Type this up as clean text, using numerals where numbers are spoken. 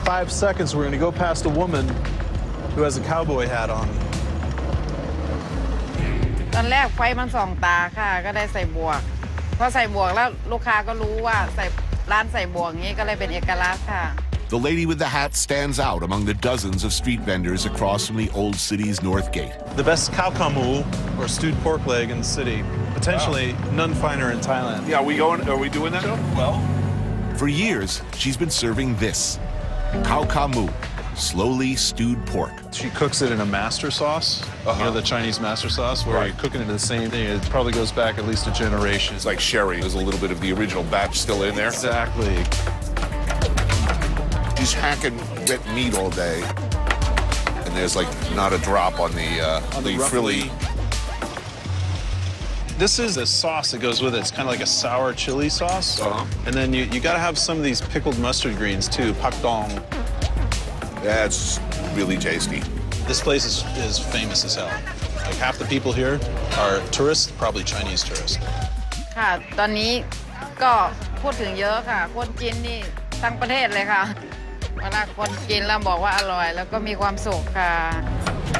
5 seconds, we're going to go past a woman who has a cowboy hat on. ตอนแรกไฟมันส่องตาค่ะก็ได้ใส่บวกพอใส่บวกแล้วลูกค้าก็รู้ว่าร้านใส่บวกงี้ก็เลยเป็นเอกลักษณ์ค่ะ The lady with the hat stands out among the dozens of street vendors across from the old city's North Gate. The best Khao Kha Moo, or stewed pork leg in the city. Potentially none finer in Thailand. Yeah, are we doing that? Well, For years, she's been serving this, Khao Kha Moo, slowly stewed pork. She cooks it in a master sauce, you know, the Chinese master sauce, where you're cooking it in the same thing. It probably goes back at least a generation. it's like sherry. There's a little bit of the original batch still in there. Exactly. She's hacking red meat all day, and there's like not a drop on the frilly. This is a sauce that goes with it. It's kind of like a sour chili sauce. And then you got to have some of these pickled mustard greens too, pak dong. That's really tasty. This place is famous as hell. Like half the people here are tourists, probably Chinese tourists. ค่ะตอนนี้ก็พูดถึงเยอะค่ะคนกินนี่ทั้งประเทศเลยค่ะเวลาคนกินแล้วบอกว่าอร่อยแล้วก็มีความสุขค่ะ